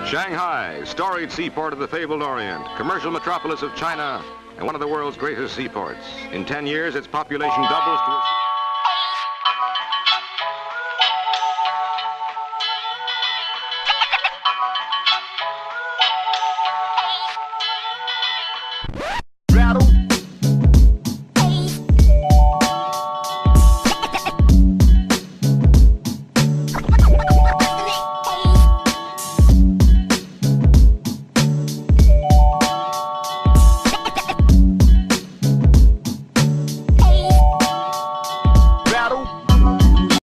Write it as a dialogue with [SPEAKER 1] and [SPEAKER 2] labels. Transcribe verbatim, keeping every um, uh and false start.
[SPEAKER 1] Shanghai, storied seaport of the fabled Orient, commercial metropolis of China, and one of the world's greatest seaports. In ten years, its population doubles to a...
[SPEAKER 2] Rattle.